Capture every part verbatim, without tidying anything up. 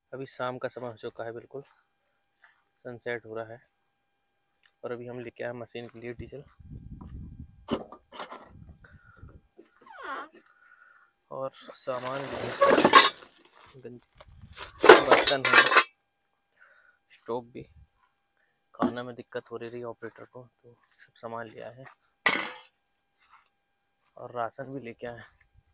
अभी शाम का समय हो चुका है, बिल्कुल सनसेट हो रहा है और अभी हम लेके आए मशीन के लिए डीजल और सामान बर्तन है, स्टोव भी। खाना में दिक्कत हो रही रही ऑपरेटर को, तो सब सामान लिया है और राशन भी लेके आए।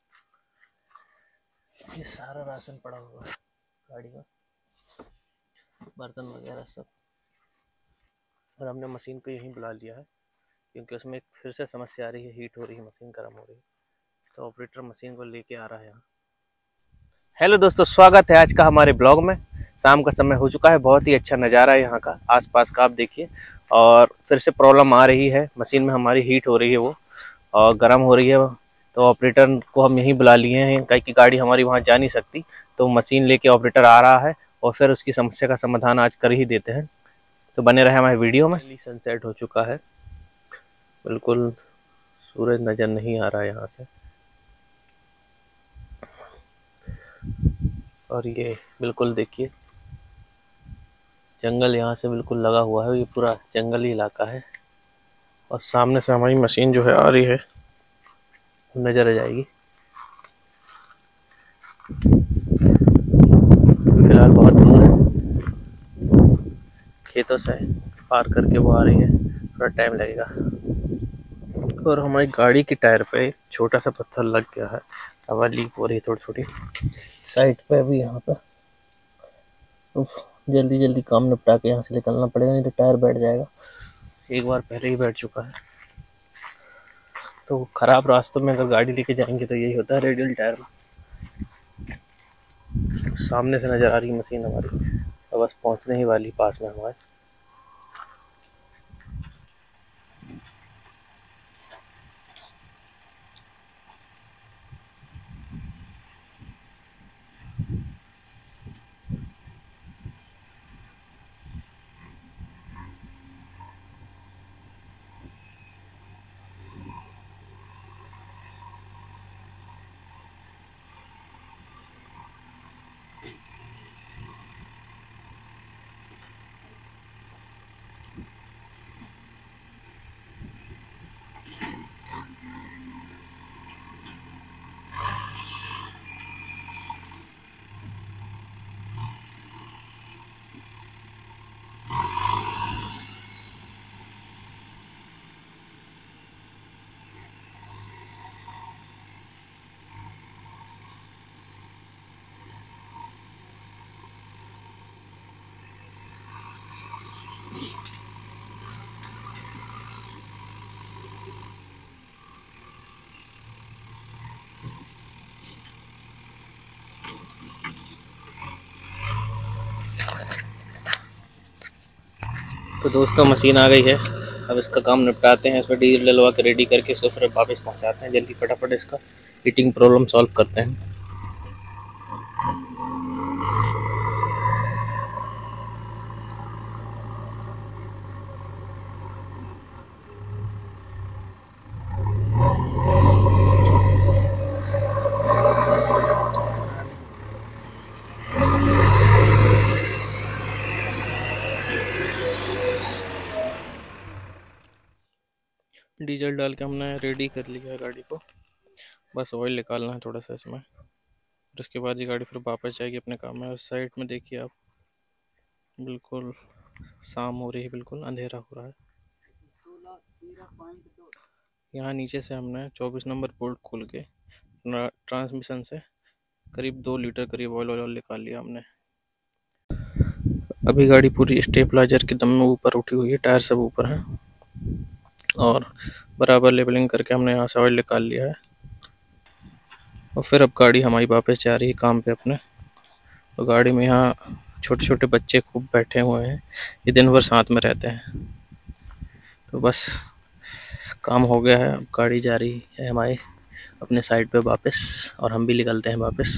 ये सारा राशन पड़ा हुआ है गाड़ी में, बर्तन वगैरह सब। और हमने मशीन को यहीं बुला लिया है क्योंकि उसमें एक फिर से समस्या आ रही है, हीट हो रही है, मशीन गर्म हो रही है, तो ऑपरेटर मशीन को लेके आ रहा है यहाँ। हेलो दोस्तों, स्वागत है आज का हमारे ब्लॉग में। शाम का समय हो चुका है, बहुत ही अच्छा नज़ारा है यहाँ का, आसपास का आप देखिए। और फिर से प्रॉब्लम आ रही है, मशीन में हमारी हीट हो रही है वो और गर्म हो रही है वो। तो ऑपरेटर को हम यहीं बुला लिए हैं क्योंकि गाड़ी हमारी वहाँ जा नहीं सकती, तो मशीन लेके ऑपरेटर आ रहा है और फिर उसकी समस्या का समाधान आज कर ही देते हैं। तो बने रहे हमारे वीडियो में। सनसेट हो चुका है, बिल्कुल सूरज नज़र नहीं आ रहा है यहाँ से। और ये बिल्कुल देखिए, जंगल यहाँ से बिल्कुल लगा हुआ है, ये पूरा जंगली इलाका है। और सामने से हमारी मशीन जो है आ रही है, नजर आ जाएगी। फिलहाल बहुत दूर है, खेतों से पार करके वो आ रही है, थोड़ा टाइम लगेगा। और हमारी गाड़ी की टायर पे छोटा सा पत्थर लग गया है, हवा लीक हो रही है थोड़ी थोड़ी साइड पे भी यहाँ पे। उफ, जल्दी जल्दी काम निपटा के यहाँ से निकलना पड़ेगा, नहीं तो टायर बैठ जाएगा। एक बार पहले ही बैठ चुका है। तो खराब रास्तों में अगर गाड़ी लेके जाएंगे तो यही होता है, रेडियल टायर में। सामने से नज़र आ रही मशीन हमारी, और बस पहुंचने ही वाली पास में हमारे। तो दोस्तों मशीन आ गई है, अब इसका काम निपटाते हैं। इसमें डीजल डलवा के रेडी करके इसको फिर वापस पहुंचाते हैं, जल्दी फटाफट इसका हीटिंग प्रॉब्लम सॉल्व करते हैं। डीजल डाल के हमने रेडी कर लिया है गाड़ी को, बस ऑयल निकालना है थोड़ा सा इसमें, और उसके बाद ये गाड़ी फिर वापस जाएगी अपने काम में। उस साइड में देखिए आप, बिल्कुल शाम हो रही है, बिल्कुल अंधेरा हो रहा है। यहाँ नीचे से हमने चौबीस नंबर बोल्ट खोल के ट्रांसमिशन से करीब दो लीटर करीब ऑयल ऑयल निकाल लिया हमने। अभी गाड़ी पूरी स्टेबलाइजर के दम में ऊपर उठी हुई है, टायर सब ऊपर है और बराबर लेवलिंग करके हमने यहाँ से ऑयल निकाल लिया है। और फिर अब गाड़ी हमारी वापस जा रही है काम पे अपने। तो गाड़ी में यहाँ छोटे छोटे बच्चे खूब बैठे हुए हैं, ये दिन भर साथ में रहते हैं। तो बस काम हो गया है, अब गाड़ी जा रही है हमारी अपने साइड पे वापस, और हम भी निकलते हैं वापस।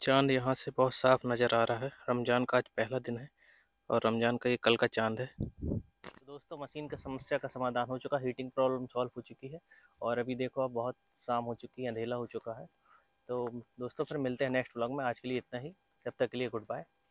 चांद यहाँ से बहुत साफ नज़र आ रहा है। रमज़ान का आज पहला दिन है और रमज़ान का ये कल का चांद है। तो दोस्तों, मशीन का समस्या का समाधान हो चुका, हीटिंग प्रॉब्लम सॉल्व हो चुकी है और अभी देखो अब बहुत शाम हो चुकी है, अंधेला हो चुका है। तो दोस्तों फिर मिलते हैं नेक्स्ट व्लॉग में। आज के लिए इतना ही, तब तक के लिए गुड बाय।